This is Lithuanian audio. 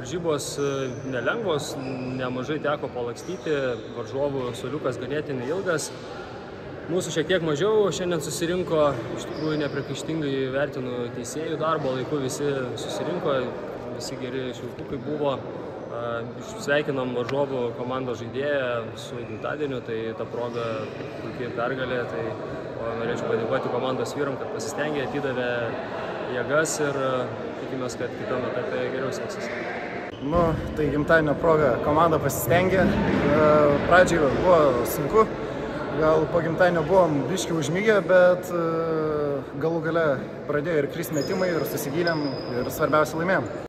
Varžybos nelengvos, nemažai teko palakstyti, varžovų suoliukas ganėtinai ilgas. Mūsų šiek tiek mažiau šiandien susirinko, iš tikrųjų nepriekaištingai vertinu teisėjų darbo, laiku visi susirinko, visi geri švilpukai buvo. Sveikinam varžovų komandos žaidėją su gimtadieniu, tai ta proga puikiai pergalė, tai norėčiau padėkoti komandos vyram, kad pasistengė, atidavė jėgas ir tikimės, kad kitam etape geriau seksis. Tai gimtadienio proga komanda pasistengė, pradžioje buvo sunku, gal po gimtadienio buvom biškį užmygę, bet galų gale pradėjo ir krist metimai ir susigylėm ir svarbiausia laimėjom.